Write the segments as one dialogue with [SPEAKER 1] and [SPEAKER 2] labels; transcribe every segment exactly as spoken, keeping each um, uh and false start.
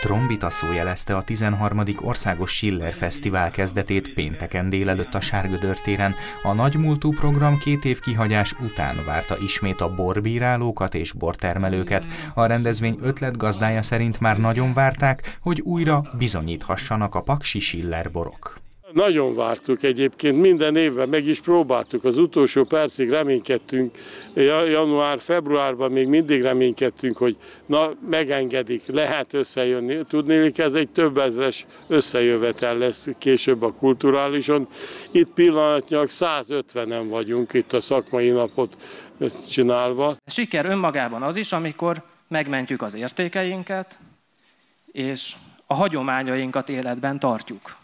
[SPEAKER 1] Trombita szó jelezte a tizenharmadik Országos Schiller Fesztivál kezdetét pénteken délelőtt a Sárgödör téren. A nagymúltú program két év kihagyás után várta ismét a borbírálókat és bortermelőket. A rendezvény ötletgazdája szerint már nagyon várták, hogy újra bizonyíthassanak a paksi Schiller borok.
[SPEAKER 2] Nagyon vártuk egyébként, minden évben meg is próbáltuk, az utolsó percig reménykedtünk, január-februárban még mindig reménykedtünk, hogy na megengedik, lehet összejönni. Tudnélik, ez egy több ezres összejövetel lesz később a kulturálison. Itt pillanatnyilag százötvenen vagyunk itt a szakmai napot csinálva.
[SPEAKER 3] Siker önmagában az is, amikor megmentjük az értékeinket, és a hagyományainkat életben tartjuk.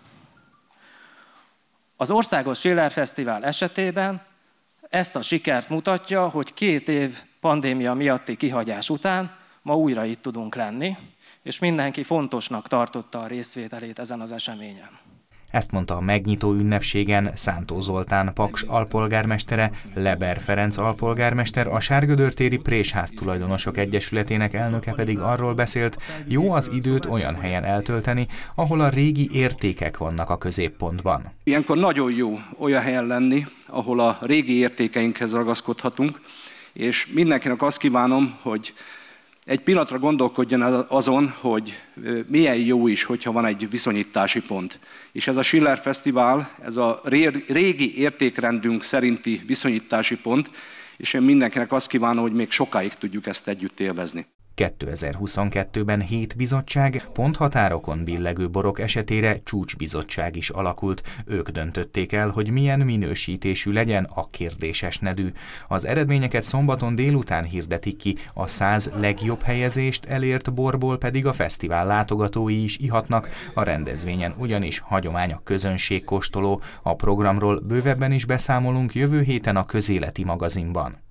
[SPEAKER 3] Az Országos Schiller Fesztivál esetében ezt a sikert mutatja, hogy két év pandémia miatti kihagyás után ma újra itt tudunk lenni, és mindenki fontosnak tartotta a részvételét ezen az eseményen.
[SPEAKER 1] Ezt mondta a megnyitó ünnepségen Szántó Zoltán Paks alpolgármestere, Leber Ferenc alpolgármester, a Sárgödör téri Présház Tulajdonosok Egyesületének elnöke pedig arról beszélt, jó az időt olyan helyen eltölteni, ahol a régi értékek vannak a középpontban.
[SPEAKER 4] Ilyenkor nagyon jó olyan helyen lenni, ahol a régi értékeinkhez ragaszkodhatunk, és mindenkinek azt kívánom, hogy egy pillanatra gondolkodjon azon, hogy milyen jó is, hogyha van egy viszonyítási pont. És ez a Schiller Fesztivál, ez a régi értékrendünk szerinti viszonyítási pont, és én mindenkinek azt kívánom, hogy még sokáig tudjuk ezt együtt élvezni.
[SPEAKER 1] kétezer-huszonkettőben hét bizottság, ponthatárokon billegő borok esetére csúcsbizottság is alakult. Ők döntötték el, hogy milyen minősítésű legyen a kérdéses nedű. Az eredményeket szombaton délután hirdetik ki, a száz legjobb helyezést elért borból pedig a fesztivál látogatói is ihatnak. A rendezvényen ugyanis hagyomány a közönségkóstoló. A programról bővebben is beszámolunk jövő héten a Közéleti magazinban.